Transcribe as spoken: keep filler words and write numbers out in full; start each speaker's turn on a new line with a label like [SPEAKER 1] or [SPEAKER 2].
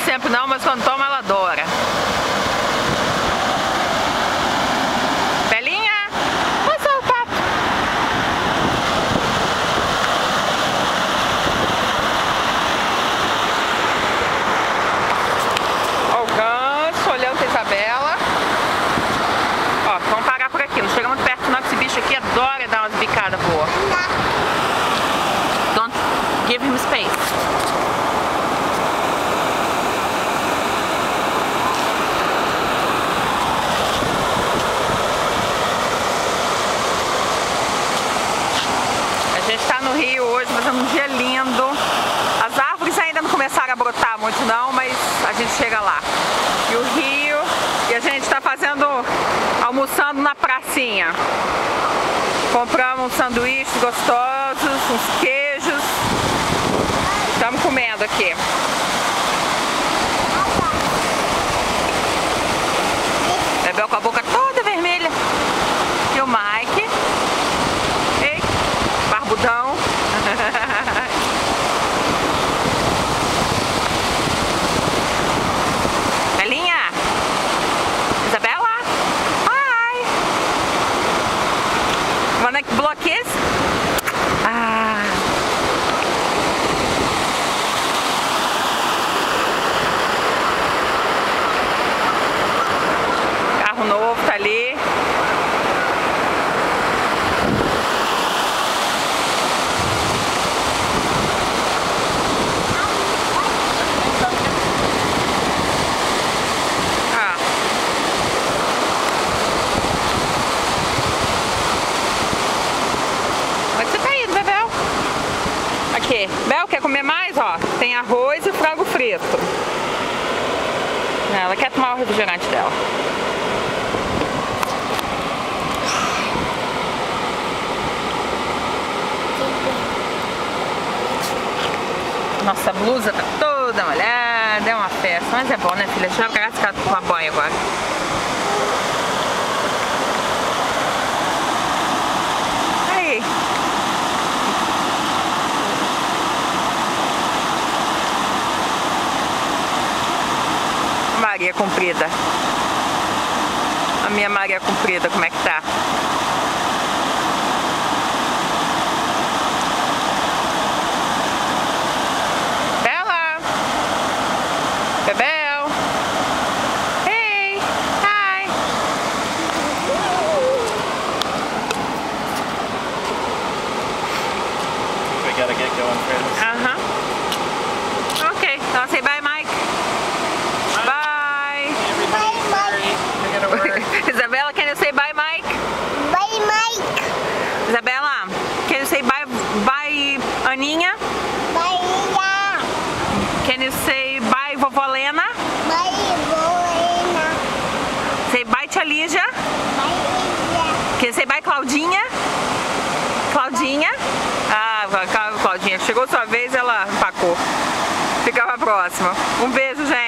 [SPEAKER 1] sempre não, mas quando toma ela adora. Belinha, passa o papo. Ó o ganso olhando pra Isabela. Ó, vamos parar por aqui. Não chega muito perto não, que esse bicho aqui adora dar umas bicadas boas. Don't give him space. A gente está no Rio hoje, mas é um dia lindo. As árvores ainda não começaram a brotar muito não, mas a gente chega lá. E o Rio, e a gente está fazendo, almoçando na pracinha. Compramos uns sanduíches gostosos, uns queijos. Estamos comendo aqui. Bebel com a boca toda vermelha. E o Mike. Ei, barbudão. Belinha. Isabela. Hi. Wanna block kiss? Ah. Carro novo tá ali. Ah. Onde você tá indo, Bebel? Aqui. Bel, quer comer mais? Ó, tem arroz e frango frito. Ela quer tomar o refrigerante dela. Nossa blusa tá toda molhada, é uma festa, mas é bom, né, filha? Deixa eu pegar esse cara com uma banha agora. Aí. Maria comprida. A minha Maria comprida, como é que tá? Bebel. Hey. Hi.
[SPEAKER 2] We gotta get going, friends.
[SPEAKER 1] Uh-huh. Okay, so I'll say bye, Mike. Bye.
[SPEAKER 2] Everybody, sorry. I gotta work.
[SPEAKER 1] Isabella, can you say bye, Mike?
[SPEAKER 3] Bye, Mike.
[SPEAKER 1] Isabella, can you say bye, bye, Aninha?
[SPEAKER 3] Bye, Ida.
[SPEAKER 1] Can you say bye, Vovó Lena?
[SPEAKER 3] Bye, Bolena.
[SPEAKER 1] Say bye, Tia Lígia.
[SPEAKER 3] Bye, Ida.
[SPEAKER 1] Can you say bye, Claudinha? Claudinha? Ah, Claudinha, chegou sua vez, ela empacou. Fica pra próxima. Um beijo, gente.